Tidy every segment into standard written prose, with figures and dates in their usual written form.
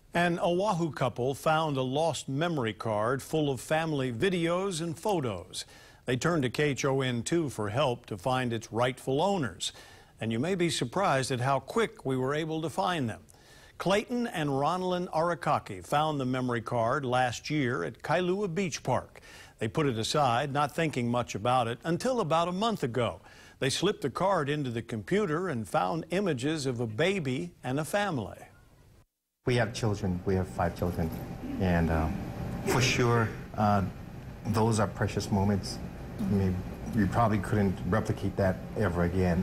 An Oahu couple found a lost memory card full of family videos and photos. They turned to KHON2 for help to find its rightful owners. And you may be surprised at how quick we were able to find them. Clayton and Ronalyn Arakaki found the memory card last year at Kailua Beach Park. They put it aside, not thinking much about it, until about a month ago. They slipped the card into the computer and found images of a baby and a family. We have children. We have 5 children. And for sure, those are precious moments. I mean, we probably couldn't replicate that ever again.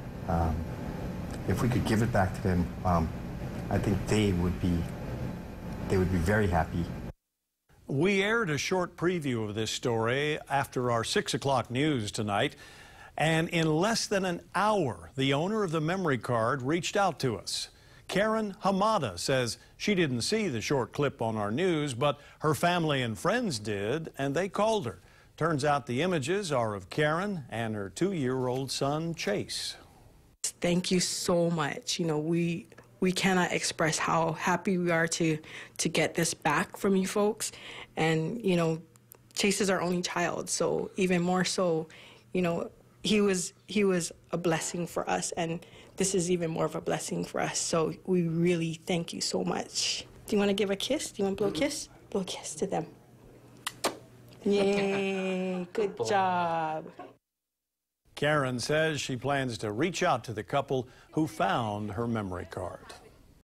If we could give it back to them, I think they would be very happy. We aired a short preview of this story after our 6 o'clock news tonight, and in less than an hour, the owner of the memory card reached out to us. Karen Hamada says she didn't see the short clip on our news, but her family and friends did, and they called her. Turns out the images are of Karen and her 2-year-old son, Chase. Thank you so much. You know, we cannot express how happy we are to get this back from you folks. And, you know, Chase is our only child, so even more so, you know, he was a blessing for us, and this is even more of a blessing for us. So we really thank you so much. Do you want to give a kiss? Do you want to blow a kiss? Blow a kiss to them. Yay, good job. Karen says she plans to reach out to the couple who found her memory card.